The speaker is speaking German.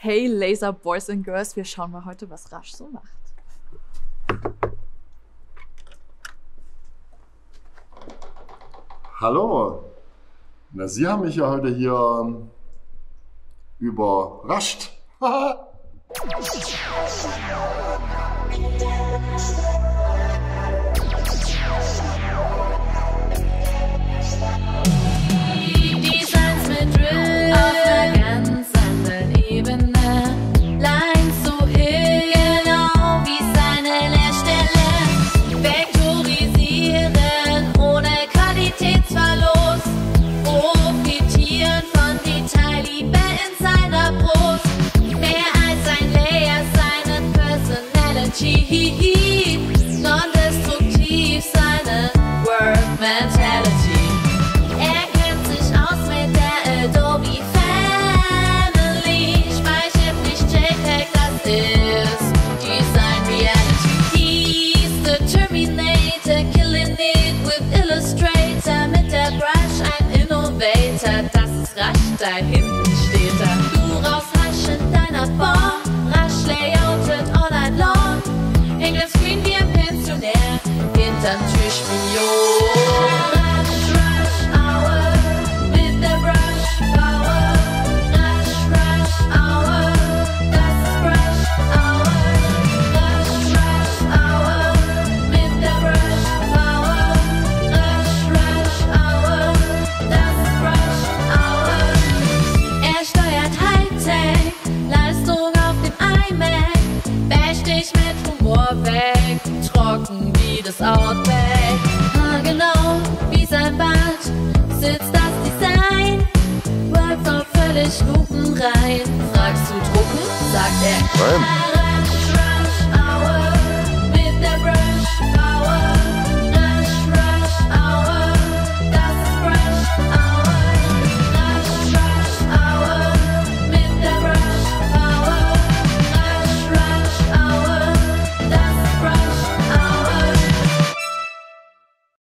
Hey Laser Boys and Girls, wir schauen mal heute, was Rush so macht. Hallo, na Sie haben mich ja heute hier überrascht. Designs mit Drill auf einer ganz anderen Ebene. Lines so hin, genau wie seine Leerstelle. Vektorisieren ohne Qualitätsverlust. Profitieren von Detailliebe in seiner Brust. Mehr als ein Layer, seine Personality. Non-destruktiv, seine Work-Mentality. Er kennt sich aus mit der Adobe Family. Speichert nicht JPEG, das ist Design Reality. He's the Terminator, killing it with Illustrator. Mit der Brush ein Innovator, das ist Rush, da hinten steht er. Du raus Rush in deiner Form, Rush layoutet all night long. Hängt am Screen wie ein Pensionär, hinterm Türspion. Rush Hour, mit der Brush Power. Rush Hour, das ist Rush Hour. Rush Hour, mit der Brush Power. Rush Hour, das ist Rush Hour. Er steuert Hightech, Leistung auf dem iMac. Bash dich mit Humor weg, trocken wie das Outback. Genau wie sein Bart sitzt das Design. Workflow völlig lupenrein. Fragst du drucken? Sagt er. Nein.